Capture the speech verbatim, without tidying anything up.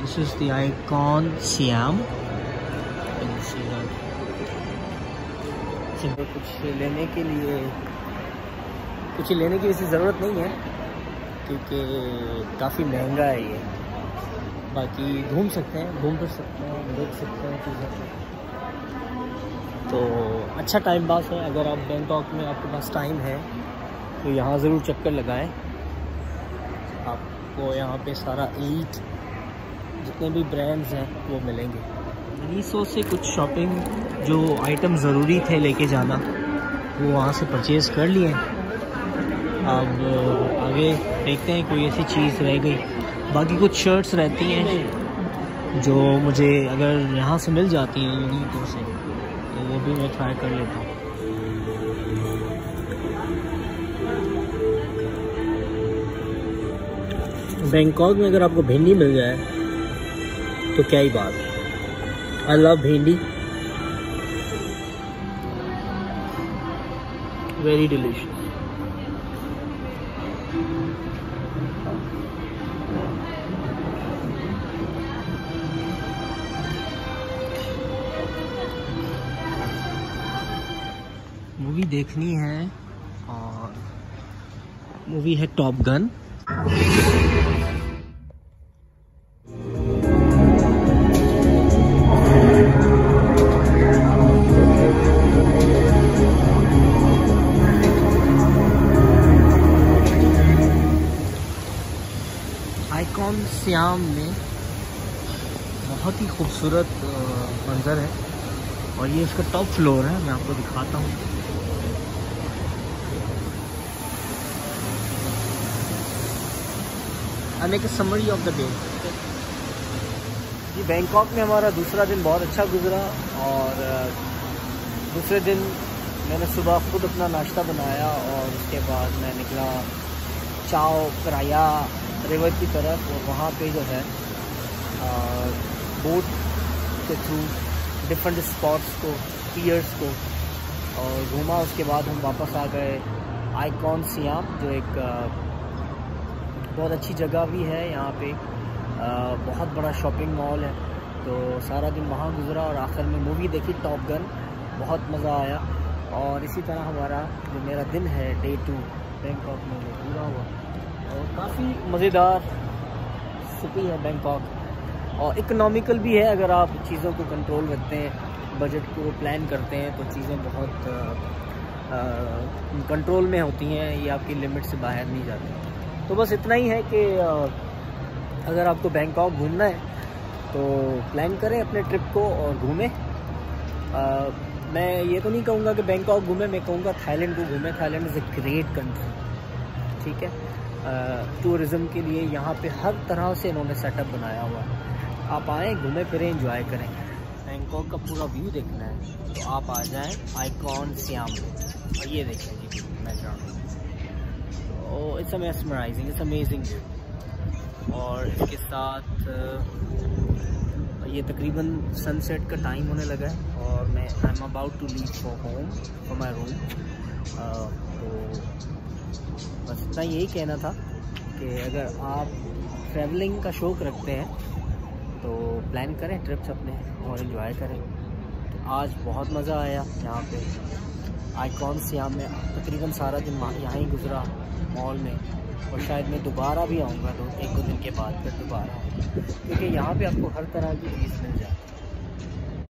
This is the Icon Siam. कुछ लेने के लिए कुछ लेने की वैसे ज़रूरत नहीं है क्योंकि काफ़ी महंगा है ये। बाकी घूम सकते हैं, घूम फिर सकते हैं, देख सकते हैं चीज़ें, तो अच्छा टाइम पास है। अगर आप बैंकॉक में आपके पास टाइम है तो यहाँ ज़रूर चक्कर लगाएं। आपको यहाँ पे सारा ईट जितने भी ब्रांड्स हैं वो मिलेंगे। मीशो से कुछ शॉपिंग जो आइटम ज़रूरी थे लेके जाना वो वहाँ से परचेज़ कर लिए। अब आगे देखते हैं कोई ऐसी चीज़ रह गई। बाकी कुछ शर्ट्स रहती हैं जो मुझे अगर यहाँ से मिल जाती हैं यूनिको से तो वो भी मैं ट्राई कर लेता हूँ। बैंकॉक में अगर आपको भिंडी मिल जाए तो क्या ही बात है। I love bhindi, very delicious. Movie देखनी है और मूवी है टॉप गन। आइकॉन सियाम में बहुत ही खूबसूरत मंज़र है और ये इसका टॉप फ्लोर है। मैं आपको दिखाता हूँ। I make a summary of the day. ये बैंकॉक में हमारा दूसरा दिन बहुत अच्छा गुजरा और दूसरे दिन मैंने सुबह खुद अपना नाश्ता बनाया और उसके बाद मैं निकला चाओ कराया रिवर की तरफ और वहाँ पे जो है बोट के थ्रू डिफरेंट स्पॉट्स को, पियर्स को और घूमा। उसके बाद हम वापस आ गए आइकॉन सियाम जो एक बहुत अच्छी जगह भी है। यहाँ पे बहुत बड़ा शॉपिंग मॉल है तो सारा दिन वहाँ गुजरा और आखिर में मूवी देखी टॉप गन। बहुत मज़ा आया और इसी तरह हमारा जो मेरा दिन है डे टू बैंकॉक में वो पूरा हुआ और काफ़ी मज़ेदार सिटी है बैंकॉक और इकोनॉमिकल भी है। अगर आप चीज़ों को कंट्रोल रखते हैं, बजट को प्लान करते हैं तो चीज़ें बहुत कंट्रोल में होती हैं, ये आपकी लिमिट से बाहर नहीं जाती। तो बस इतना ही है कि अगर आपको बैंकॉक घूमना है तो प्लान करें अपने ट्रिप को और घूमें। मैं ये तो नहीं कहूँगा कि बैंकॉक घूमें, मैं कहूँगा थाईलैंड को घूमें। Thailand is a great country, ठीक है। टूरिज़्म के लिए यहाँ पे हर तरह से इन्होंने सेटअप बनाया हुआ है। आप आएँ, घूमें फिरें, एंजॉय करें। बैंकॉक का पूरा व्यू देखना है तो आप आ जाएं आइकॉन सियाम में और ये देखें जी मैं जाऊँ। Oh it's mesmerising, it's amazing view. और इसके साथ ये तकरीबन सनसेट का टाइम होने लगा है और मैं I am about to leave for home, for my room. तो बस इतना यही कहना था कि अगर आप ट्रैवलिंग का शौक़ रखते हैं तो प्लान करें ट्रिप्स अपने और इन्जॉय करें। तो आज बहुत मज़ा आया यहाँ पे आइकॉन सियाम में। तकरीबन सारा दिन यहाँ ही गुजरा मॉल में और शायद मैं दोबारा भी आऊँगा तो एक दो दिन के बाद फिर दोबारा आऊँगा क्योंकि यहाँ पे आपको हर तरह की चीज़ मिल जाती है।